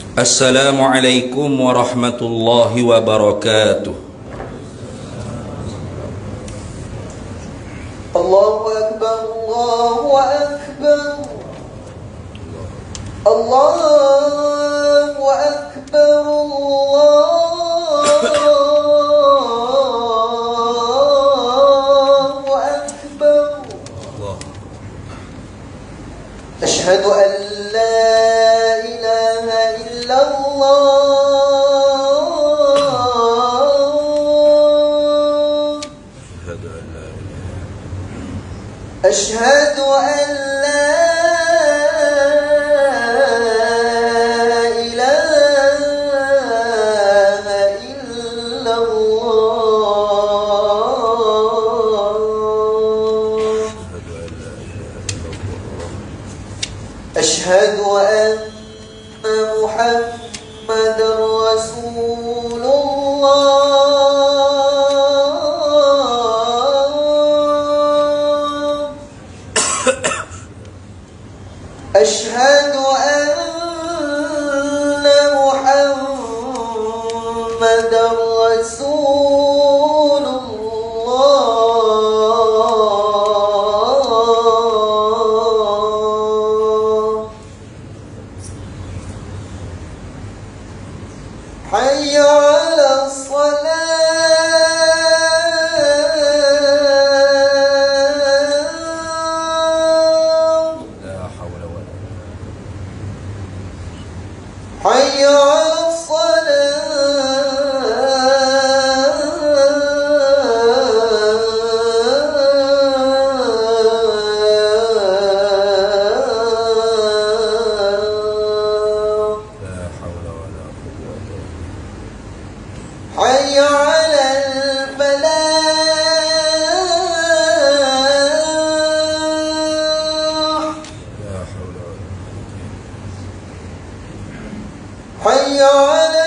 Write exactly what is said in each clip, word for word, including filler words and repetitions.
Assalamualaikum warahmatullahi wabarakatuh. Allahu Akbar, Allahu Akbar, Allahu Akbar, Allahu Akbar. Asyhadu an la ilaha illallah. Asyhadu an la أشهد أن محمد رسول الله. أشهد أن محمد رسول الله. حي على الصلاة. لا حول ولا قوة. حي على حي على الفلاح. لا حول ولا قوة. حي على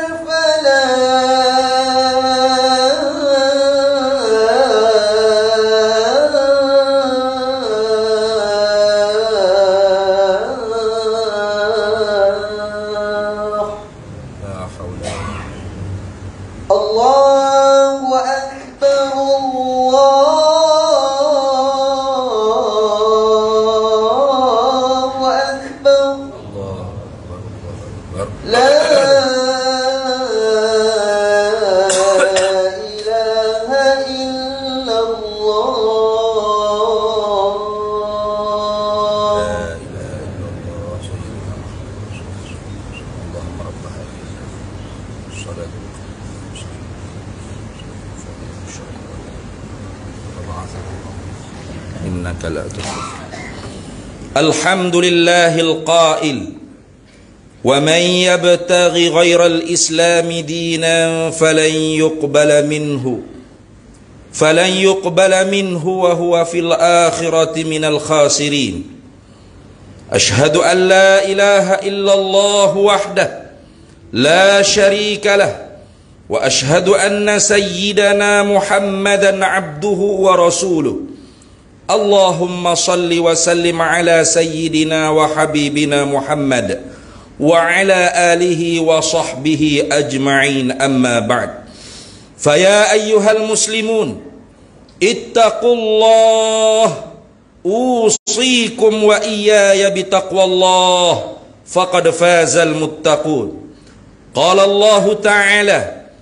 الفلاح. لا حول ولا قوة. Allahu Akbar, Allahu Akbar, La ilaha illallah. إنك لا تخلف. الحمد لله القائل: ومن يبتغ غير الإسلام دينا فلن يقبل منه فلن يقبل منه وهو في الآخرة من الخاسرين. أشهد أن لا إله إلا الله وحده لا شريك له، وأشهد أن سيدنا محمدا عبده ورسوله. اللهم صل وسلم على سيدنا وحبيبنا محمد وعلى آله وصحبه أجمعين، أما بعد. فيا أيها المسلمون اتقوا الله، أوصيكم وإياي بتقوى الله، فقد فاز المتقون. قال الله تعالى: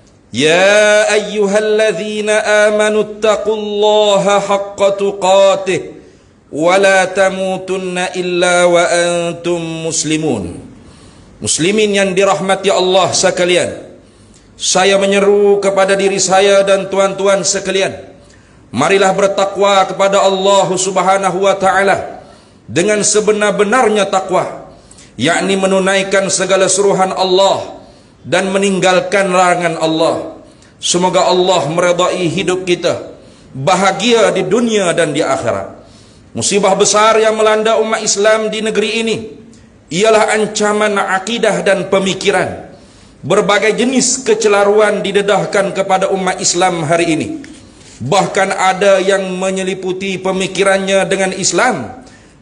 يا أيها الذين آمنوا اتقوا الله حق تقاته ولا تموتن إلا وأنتم مسلمون. Muslimin yang dirahmati Allah sekalian, saya menyeru kepada diri saya dan tuan-tuan sekalian, marilah bertakwa kepada Allah Subhanahu wa taala dengan sebenar-benarnya takwa, yakni menunaikan segala suruhan Allah dan meninggalkan larangan Allah. Semoga Allah meredai hidup kita, bahagia di dunia dan di akhirat. Musibah besar yang melanda umat Islam di negeri ini ialah ancaman akidah dan pemikiran. Berbagai jenis kecelaruan didedahkan kepada umat Islam hari ini. Bahkan ada yang menyeliputi pemikirannya dengan Islam,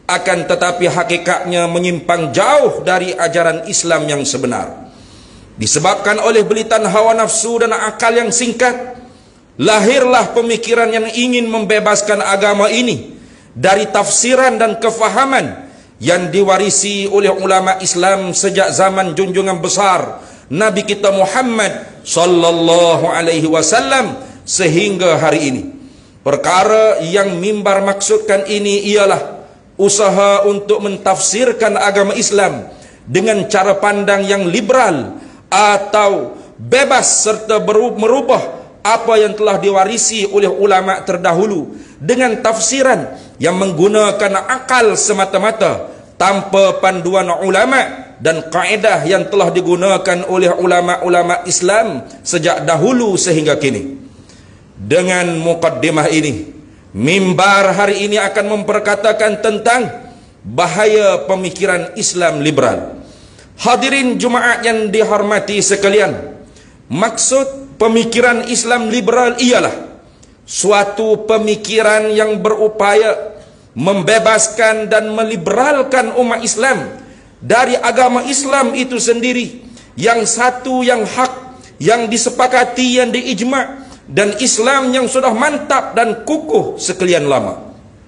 akan tetapi hakikatnya menyimpang jauh dari ajaran Islam yang sebenar. Disebabkan oleh belitan hawa nafsu dan akal yang singkat, lahirlah pemikiran yang ingin membebaskan agama ini dari tafsiran dan kefahaman yang diwarisi oleh ulama Islam sejak zaman junjungan besar Nabi kita Muhammad sallallahu alaihi wasallam sehingga hari ini. Perkara yang mimbar maksudkan ini ialah usaha untuk mentafsirkan agama Islam dengan cara pandang yang liberal atau bebas serta merubah apa yang telah diwarisi oleh ulama terdahulu dengan tafsiran yang menggunakan akal semata-mata tanpa panduan ulama dan kaedah yang telah digunakan oleh ulama-ulama Islam sejak dahulu sehingga kini. Dengan mukaddimah ini, mimbar hari ini akan memperkatakan tentang bahaya pemikiran Islam liberal. Hadirin Jumaat yang dihormati sekalian, maksud pemikiran Islam liberal ialah suatu pemikiran yang berupaya membebaskan dan meliberalkan umat Islam dari agama Islam itu sendiri, yang satu, yang hak, yang disepakati, yang diijma', dan Islam yang sudah mantap dan kukuh sekalian lama.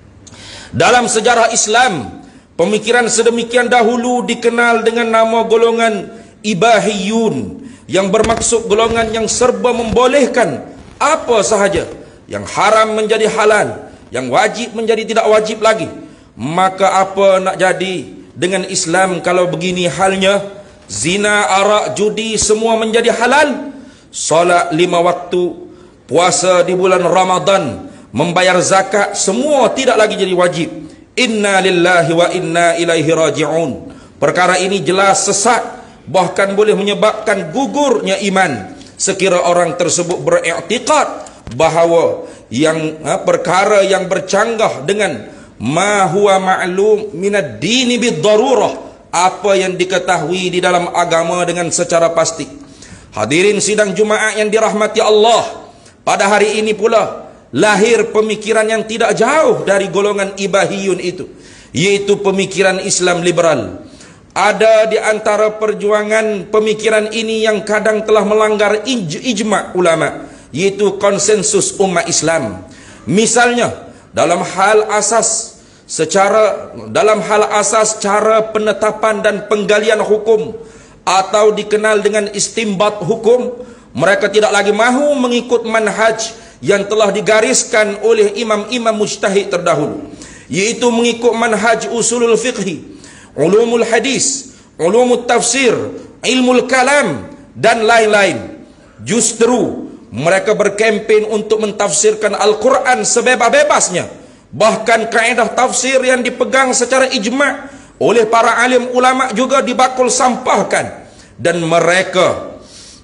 Dalam sejarah Islam, pemikiran sedemikian dahulu dikenal dengan nama golongan ibahiyun, yang bermaksud golongan yang serba membolehkan apa sahaja, yang haram menjadi halal, yang wajib menjadi tidak wajib lagi. Maka apa nak jadi dengan Islam kalau begini halnya? Zina, arak, judi semua menjadi halal. Solat lima waktu, puasa di bulan Ramadan, membayar zakat semua tidak lagi jadi wajib. Inna lillahi wa inna ilaihi raji'un. Perkara ini jelas sesat, bahkan boleh menyebabkan gugurnya iman sekira orang tersebut beriktikad bahawa yang ha, perkara yang bercanggah dengan ma huwa ma'lum minad dini bid-darurah, apa yang diketahui di dalam agama dengan secara pasti. Hadirin sidang Jumaat yang dirahmati Allah, pada hari ini pula lahir pemikiran yang tidak jauh dari golongan ibahiyun itu, yaitu pemikiran Islam liberal. Ada di antara perjuangan pemikiran ini yang kadang telah melanggar ij ijma' ulama, yaitu konsensus umat Islam. Misalnya dalam hal asas secara dalam hal asas cara penetapan dan penggalian hukum, atau dikenal dengan istimbat hukum, mereka tidak lagi mahu mengikut manhaj yang telah digariskan oleh imam-imam mujtahid terdahulu, yaitu mengikut manhaj usulul fiqhi, ulumul hadis, ulumul tafsir, ilmul kalam, dan lain-lain. Justru mereka berkempen untuk mentafsirkan Al-Quran sebebas-bebasnya. Bahkan kaedah tafsir yang dipegang secara ijma' oleh para alim ulama juga dibakul sampahkan, dan mereka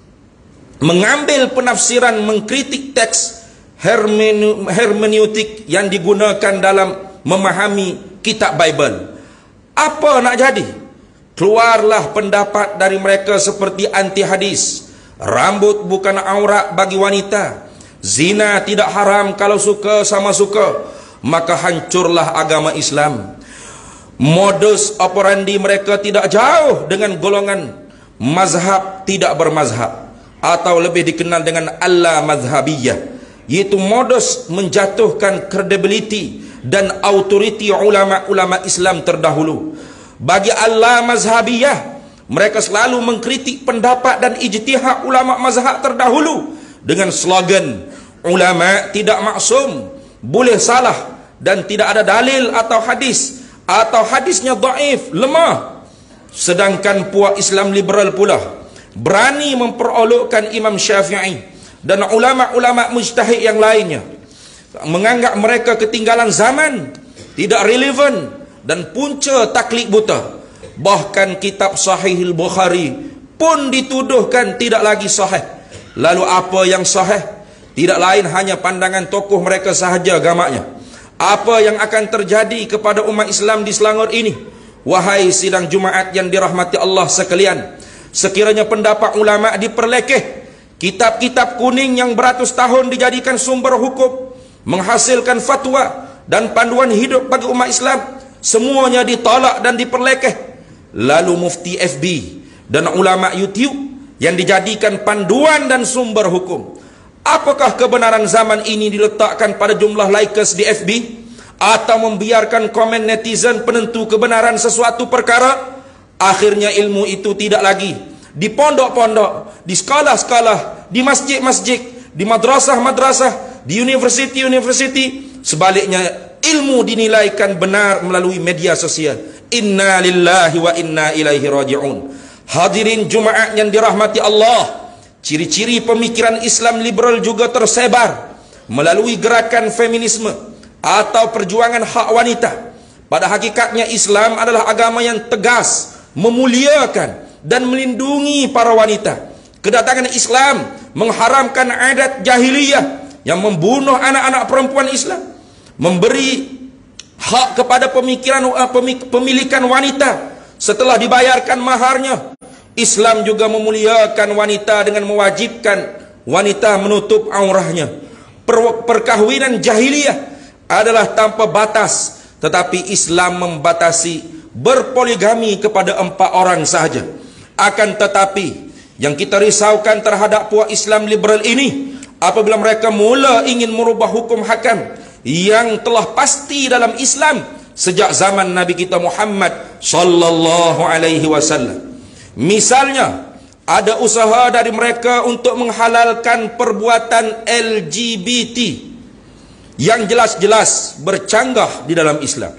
mengambil penafsiran mengkritik teks hermeneutik yang digunakan dalam memahami kitab Bible. Apa nak jadi? Keluarlah pendapat dari mereka seperti anti hadis, rambut bukan aurat bagi wanita, zina tidak haram kalau suka sama suka, maka hancurlah agama Islam. Modus operandi mereka tidak jauh dengan golongan mazhab tidak bermazhab, atau lebih dikenal dengan alla mazhabiyah, yaitu modus menjatuhkan kredibiliti dan autoriti ulama-ulama Islam terdahulu. Bagi alla mazhabiyah, mereka selalu mengkritik pendapat dan ijtihad ulama mazhab terdahulu dengan slogan ulama tidak maksum, boleh salah, dan tidak ada dalil atau hadis, atau hadisnya dhaif, lemah. Sedangkan puak Islam liberal pula berani memperolokkan Imam Syafi'i dan ulama-ulama mujtahid yang lainnya, menganggap mereka ketinggalan zaman, tidak relevan, dan punca taklid buta. Bahkan kitab Sahih Al-Bukhari pun dituduhkan tidak lagi sahih. Lalu apa yang sahih? Tidak lain hanya pandangan tokoh mereka sahaja gamaknya. Apa yang akan terjadi kepada umat Islam di Selangor ini? Wahai sidang Jumaat yang dirahmati Allah sekalian, sekiranya pendapat ulama diperlekeh, kitab-kitab kuning yang beratus tahun dijadikan sumber hukum, menghasilkan fatwa dan panduan hidup bagi umat Islam, semuanya ditolak dan diperlekeh. Lalu mufti F B dan ulama YouTube yang dijadikan panduan dan sumber hukum. Apakah kebenaran zaman ini diletakkan pada jumlah likes di F B atau membiarkan komen netizen penentu kebenaran sesuatu perkara? Akhirnya ilmu itu tidak lagi di pondok-pondok, di sekolah-sekolah, di masjid-masjid, di madrasah-madrasah, di university-university. Sebaliknya, ilmu dinilaikan benar melalui media sosial. Inna lillahi wa inna ilaihi raji'un. Hadirin Jumaat yang dirahmati Allah, ciri-ciri pemikiran Islam liberal juga tersebar melalui gerakan feminisme atau perjuangan hak wanita. Pada hakikatnya Islam adalah agama yang tegas, memuliakan dan melindungi para wanita. Kedatangan Islam mengharamkan adat jahiliyah yang membunuh anak-anak perempuan Islam, memberi hak kepada pemikiran pemilikan wanita setelah dibayarkan maharnya. Islam juga memuliakan wanita dengan mewajibkan wanita menutup aurahnya. Per perkahwinan jahiliyah adalah tanpa batas, tetapi Islam membatasi berpoligami kepada empat orang sahaja. Akan tetapi yang kita risaukan terhadap puak Islam liberal ini, apabila mereka mula ingin merubah hukum hakam yang telah pasti dalam Islam sejak zaman Nabi kita Muhammad sallallahu alaihi wasallam. Misalnya, ada usaha dari mereka untuk menghalalkan perbuatan L G B T yang jelas-jelas bercanggah di dalam Islam.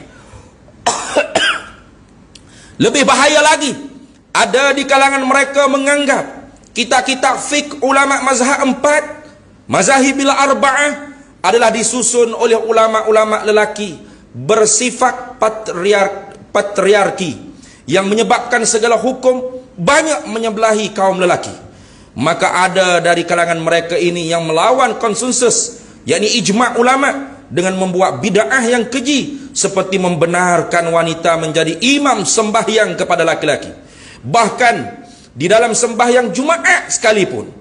Lebih bahaya lagi, ada di kalangan mereka menganggap kitab-kitab fiqh ulama mazhab empat, mazhabil arba'ah, adalah disusun oleh ulama-ulama lelaki bersifat patriark, patriarki yang menyebabkan segala hukum banyak menyebelahi kaum lelaki. Maka ada dari kalangan mereka ini yang melawan konsensus, yakni ijma' ulama, dengan membuat bid'ah yang keji seperti membenarkan wanita menjadi imam sembahyang kepada laki-laki. Bahkan di dalam sembahyang Jumaat sekalipun,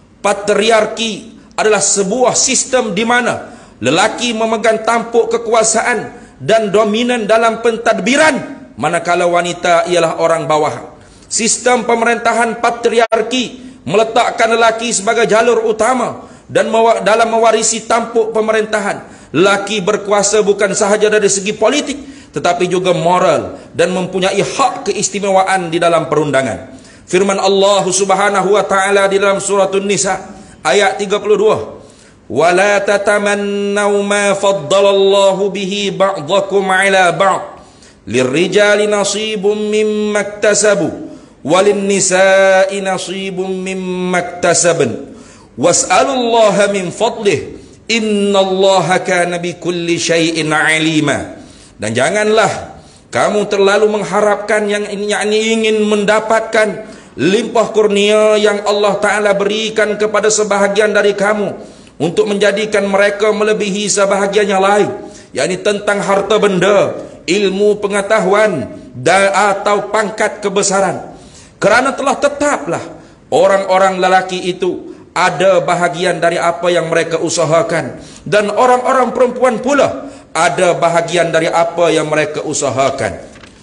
patriarki adalah sebuah sistem di mana lelaki memegang tampuk kekuasaan dan dominan dalam pentadbiran, manakala wanita ialah orang bawahan. Sistem pemerintahan patriarki meletakkan lelaki sebagai jalur utama dan dalam mewarisi tampuk pemerintahan. Lelaki berkuasa bukan sahaja dari segi politik, tetapi juga moral dan mempunyai hak keistimewaan di dalam perundangan. Firman Allah Subhanahu wa taala di dalam surah An-Nisa ayat tiga puluh dua, "Wa la tatamannaw ma faddalallahu bihi ba'dakum 'ala ba'd. Lirrijali nasibun mimma iktasabu, walin nisa'i nasibun mimma iktasabn. Was'alullaha min fadlih. Innallaha kana bikulli syai'in 'alima." Dan janganlah kamu terlalu mengharapkan yang yakni ingin mendapatkan limpah kurnia yang Allah Ta'ala berikan kepada sebahagian dari kamu untuk menjadikan mereka melebihi sebahagian yang lain, yakni tentang harta benda, ilmu pengetahuan dan atau pangkat kebesaran. Kerana telah tetaplah orang-orang lelaki itu ada bahagian dari apa yang mereka usahakan, dan orang-orang perempuan pula ada bahagian dari apa yang mereka usahakan.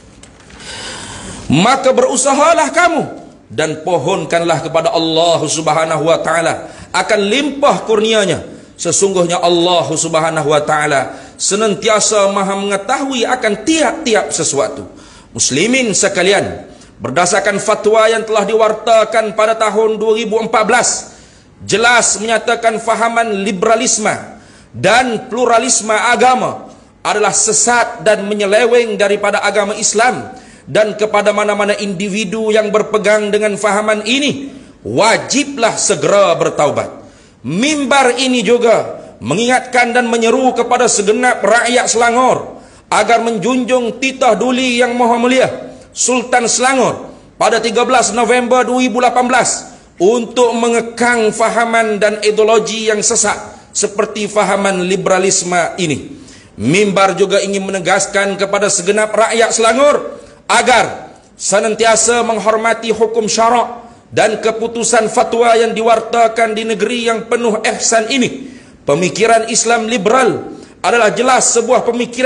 Maka berusahalah kamu dan pohonkanlah kepada Allah Subhanahu wa taala akan limpah kurnianya. Sesungguhnya Allah Subhanahu wa taala senantiasa Maha mengetahui akan tiap-tiap sesuatu. Muslimin sekalian, berdasarkan fatwa yang telah diwartakan pada tahun dua ribu empat belas, jelas menyatakan fahaman liberalisme dan pluralisme agama adalah sesat dan menyeleweng daripada agama Islam, dan kepada mana-mana individu yang berpegang dengan fahaman ini wajiblah segera bertaubat. Mimbar ini juga mengingatkan dan menyeru kepada segenap rakyat Selangor agar menjunjung titah duli yang maha mulia Sultan Selangor pada tiga belas November dua ribu lapan belas untuk mengekang fahaman dan ideologi yang sesat seperti fahaman liberalisme ini. Mimbar juga ingin menegaskan kepada segenap rakyat Selangor agar senantiasa menghormati hukum syarak dan keputusan fatwa yang diwartakan di negeri yang penuh ihsan ini. Pemikiran Islam liberal adalah jelas sebuah pemikiran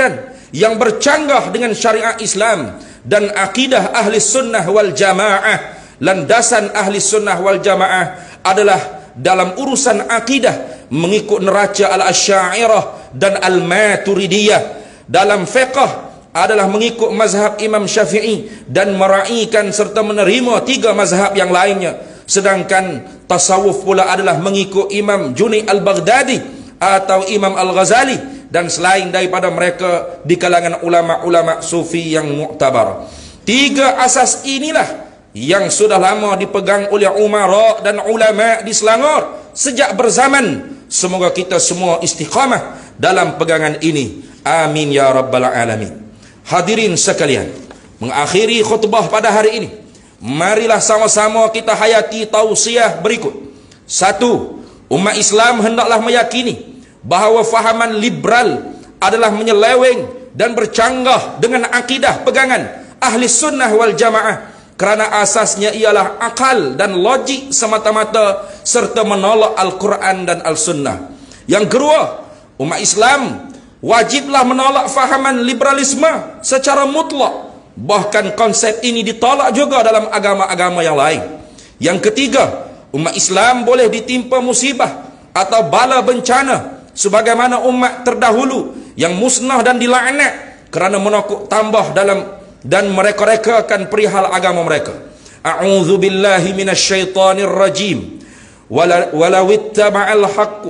yang bercanggah dengan syariat Islam dan akidah ahli sunnah wal jamaah. Landasan ahli sunnah wal jamaah adalah dalam urusan akidah mengikut neraca al-Asy'ariyah dan al-Maturidiyah. Dalam fiqh adalah mengikut mazhab Imam Syafi'i dan meraihkan serta menerima tiga mazhab yang lainnya. Sedangkan tasawuf pula adalah mengikut Imam Junaid al-Baghdadi atau Imam al-Ghazali dan selain daripada mereka di kalangan ulama-ulama sufi yang muktabar. Tiga asas inilah yang sudah lama dipegang oleh umara dan ulama di Selangor sejak berzaman. Semoga kita semua istiqamah dalam pegangan ini. Amin ya rabbal alamin. Hadirin sekalian, mengakhiri khutbah pada hari ini, marilah sama-sama kita hayati tausiah berikut. Satu, umat Islam hendaklah meyakini bahawa fahaman liberal adalah menyeleweng dan bercanggah dengan akidah pegangan ahli sunnah wal jamaah, kerana asasnya ialah akal dan logik semata-mata serta menolak Al-Quran dan Al-Sunnah. Yang kedua, umat Islam wajiblah menolak fahaman liberalisme secara mutlak. Bahkan konsep ini ditolak juga dalam agama-agama yang lain. Yang ketiga, umat Islam boleh ditimpa musibah atau bala bencana sebagaimana umat terdahulu yang musnah dan dilaknat kerana menokok tambah dalam dan mereka-reka akan perihal agama mereka. A'udzu billahi minasyaitonir rajim. Walau ittaba'al haqqu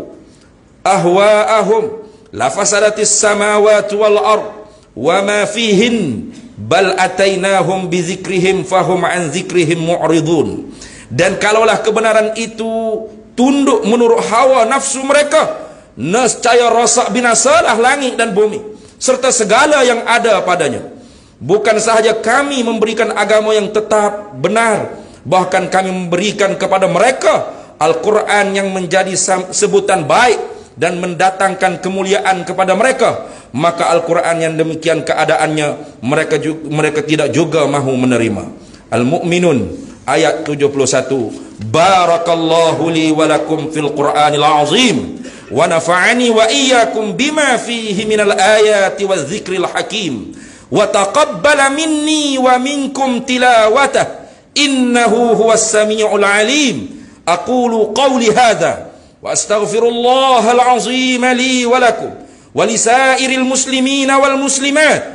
ahwa'ahum lafasadatis samawati wal ard wama fihin bal atainahum bidzikrihim fahum an dzikrihim mu'ridun. Dan kalaulah kebenaran itu tunduk menurut hawa nafsu mereka, nescaya rosak binasalah langit dan bumi serta segala yang ada padanya. Bukan sahaja kami memberikan agama yang tetap benar, bahkan kami memberikan kepada mereka Al-Quran yang menjadi sebutan baik dan mendatangkan kemuliaan kepada mereka. Maka Al-Quran yang demikian keadaannya mereka juga, mereka tidak juga mahu menerima. Al-Mu'minun ayat tujuh puluh satu. Barakallahu li walakum fil Qur'anil azim wa nafa'ani wa iyyakum bima fihi minal ayati wa dzikril hakim. Wa taqabbala minni wa minkum tilawatah innahu huwas sami'ul alim. Aqulu qawli hadha wa astaghfirullahal azim li wa lakum wa lisairil muslimina wal muslimat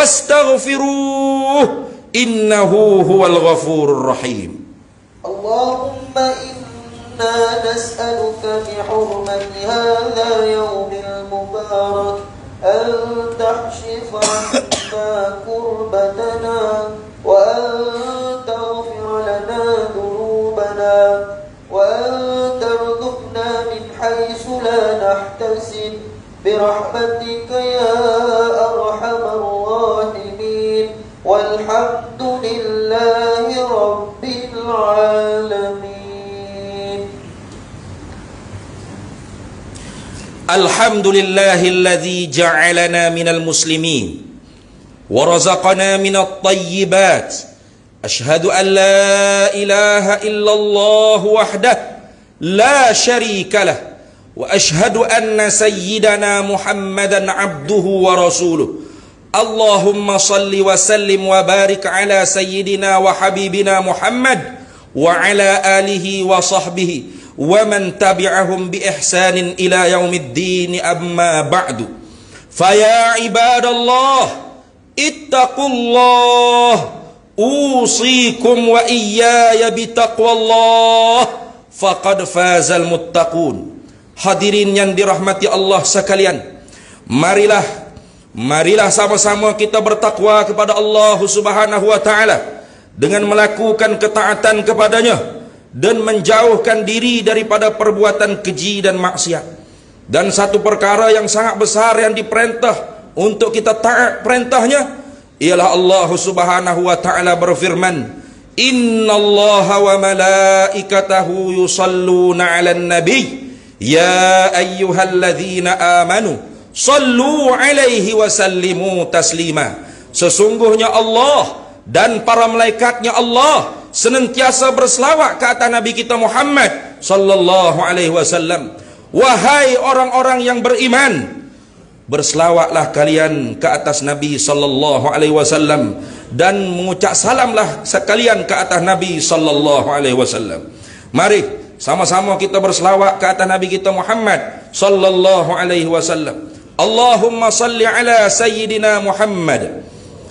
fastaghfiruh innahu huwal ghafurur rahim. Allahumma inna nas'aluka bi hurmati hadha yawmil mubarak أن تحشف عنا كربتنا وأن تغفر لنا ذنوبنا وأن ترزقنا من حيث لا نحتسب برحمتك يا أرحم الراحمين والحمد لله رب العالمين. Alhamdulillahilladzi ja'alana minal muslimin wa razaqana minat tayyibat. Ashhadu an la ilaha illallah wahdah la syarika lah wa ashhadu anna sayyidana Muhammadan abduhu wa rasuluh. Allahumma salli wa sallim wa barik ala sayyidina wa habibina Muhammad wa ala alihi wa sahbihi wa man tabi'ahum bi ihsanin ila yaumiddin. Amma ba'du, faya ibadallah ittaqullah usikum wa iyaya bitaqwallah faqad fazal muttaqun. Hadirin yang dirahmati Allah sekalian, marilah marilah sama-sama kita bertakwa kepada Allah Subhanahu wa taala dengan melakukan ketaatan kepadanya dan menjauhkan diri daripada perbuatan keji dan maksiat. Dan satu perkara yang sangat besar yang diperintah untuk kita taat perintahnya ialah Allah Subhanahu wa taala berfirman, innallaha wa malaikatahu yusalluna 'alan nabiy ya ayyuhalladzina amanu sallu 'alaihi wa sallimu taslima. Sesungguhnya Allah dan para malaikatnya Allah senantiasa berselawat ke atas Nabi kita Muhammad sallallahu alaihi wasallam. Wahai orang-orang yang beriman, berselawatlah kalian ke atas Nabi sallallahu alaihi wasallam dan mengucap salamlah sekalian ke atas Nabi sallallahu alaihi wasallam. Mari sama-sama kita berselawat ke atas Nabi kita Muhammad sallallahu alaihi wasallam. Allahumma salli ala sayyidina Muhammad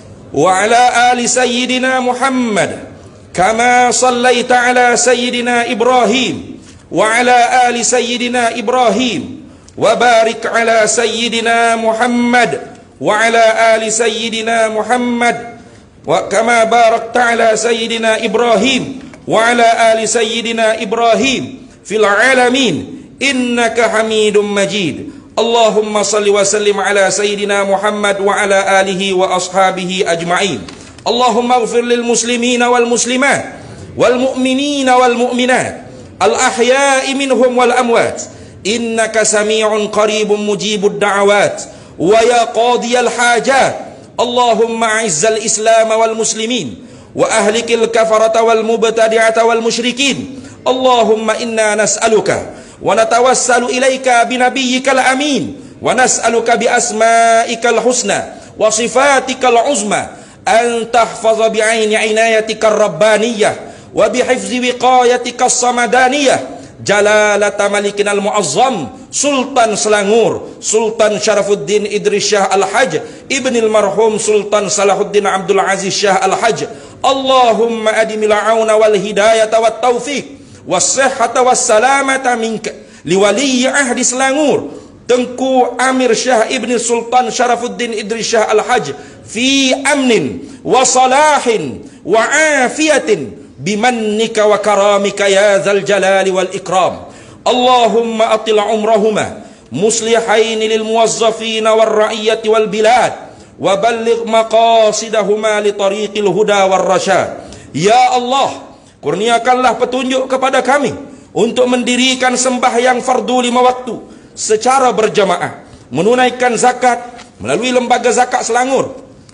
wa ala ali sayyidina Muhammad kama sallaita ala sayyidina Ibrahim wa ala ali sayyidina Ibrahim wa barik ala sayyidina Muhammad wa ala ali sayyidina Muhammad wa kama barakta ala sayyidina Ibrahim wa ala ali sayyidina Ibrahim fil alamin innaka Hamidum Majid. Allahumma salli wa sallim ala sayyidina Muhammad wa ala alihi wa ashabihi ajma'in. Allahumma ighfir lil muslimina wal muslimat wal mu'minina wal mu'minat al ahya'i minhum wal amwat innaka sami'un qaribun mujibud da'awat wa ya qadiyal hajat. Allahumma a'izzal islam wal muslimin wa ahlikil kafarata wal mubtadi'ata wal musyrikin. Allahumma inna nas'aluka wa natawassalu ilaika binabiyyikal amin wa nas'aluka bi asma'ikal husna wa sifatikal uzma an tahfaza bi 'aini 'inayatikar rabbaniyah wa bi hifzi wiqayatikas samadaniyah Jalalata Malikinal Muazzam Sultan Selangor Sultan Syarafuddin Idris Shah Al-Hajj Ibnil Marhum Sultan Salahuddin Abdul Aziz Shah Al-Hajj. Allahumma adimil auna wal hidayata wat taufiq was sihhata was salamata minka liwali ahdi Selangor Tengku Amir Shah Ibni Sultan Syarafuddin Idris Shah Al-Hajj fi amnin wa salahin wa afiyatin bimannika wa karamika ya dzal jalali wal ikram. Allahumma atil umrahuma muslihaini lil muwazzafin wal ra'iyati wal bilad wa balligh maqasidahuma li tariqil huda war rasyad. Ya Allah, kurniakanlah petunjuk kepada kami untuk mendirikan sembahyang fardu lima waktu secara berjamaah, menunaikan zakat melalui lembaga zakat Selangor,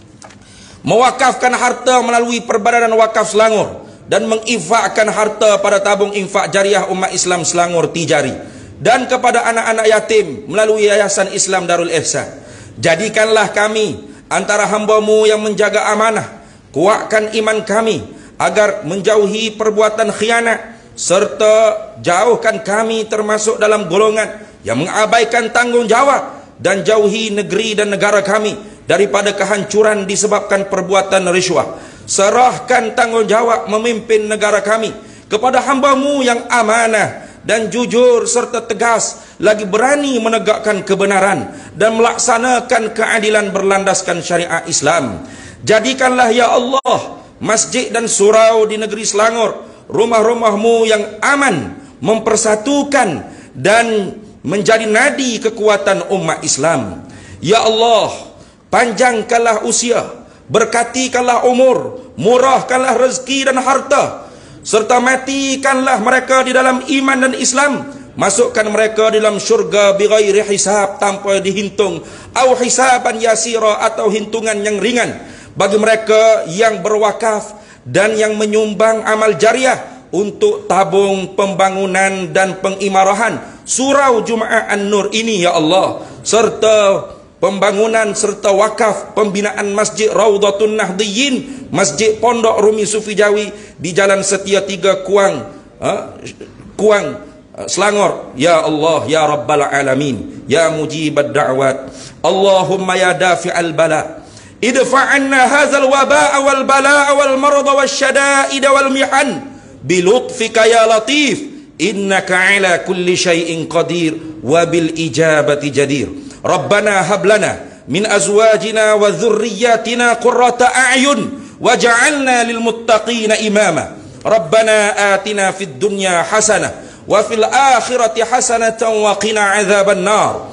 mewakafkan harta melalui Perbadanan Wakaf Selangor, dan menginfakkan harta pada tabung infak jariah umat Islam Selangor Tijari, dan kepada anak-anak yatim melalui Yayasan Islam Darul Ihsan. Jadikanlah kami antara hamba-Mu yang menjaga amanah, kuatkan iman kami agar menjauhi perbuatan khianat, serta jauhkan kami termasuk dalam golongan yang mengabaikan tanggungjawab, dan jauhi negeri dan negara kami daripada kehancuran disebabkan perbuatan riswah. Serahkan tanggungjawab memimpin negara kami kepada hamba-Mu yang amanah dan jujur serta tegas, lagi berani menegakkan kebenaran dan melaksanakan keadilan berlandaskan syariat Islam. Jadikanlah ya Allah masjid dan surau di negeri Selangor rumah-rumah-Mu yang aman, mempersatukan dan menjadi nadi kekuatan umat Islam. Ya Allah, panjangkanlah usia, berkatikanlah umur, murahkanlah rezeki dan harta, serta matikanlah mereka di dalam iman dan Islam. Masukkan mereka di dalam syurga bighairi hisab, tanpa dihitung, au hisaban yasira, atau hitungan yang ringan. Bagi mereka yang berwakaf dan yang menyumbang amal jariah untuk tabung pembangunan dan pengimarahan surau Jumaah An-Nur ini ya Allah, serta pembangunan serta wakaf pembinaan Masjid Raudhatun Nahdliyin, Masjid Pondok Rumi Sufi Jawi di Jalan Setia tiga Kuang, uh, Kuang uh, Selangor. Ya Allah, ya Rabbal Alamin, ya mujibad da'wat. Allahumma ya dafi'al bala, idfa'anna hadzal waba'a wal bala'a wal marada wasyada'ida wal mihan bilutfika ya latif, innaka ala kulli syai'in qadir wa bil ijabati jadir. Rabbana hablana min azwajina wa dhurriyyatina qurrata a'yun waj'alna lil muttaqina imama. Rabbana atina fid dunya hasanah wa fil akhirati hasanatan wa qina adzaban nar.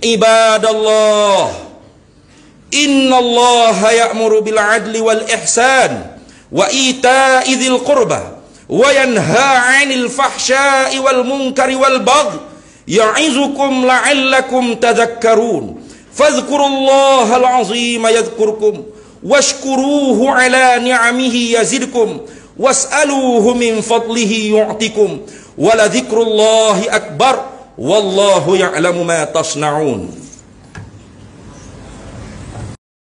Ibadallah, innallaha ya'muru bil 'adli wal ihsan wa ita'i dzil qurba wa yanha 'anil fahsya'i wal munkari wal baghi ya'izukum la'allakum tadhakkarun. Fadhkurullahal 'azima yadhkurkum washkuruhu 'ala ni'amihi yazidkum was'aluhu min fadlihi yu'tikum wa la dhikrullahi akbar wallahu ya'lamu ma tasna'un.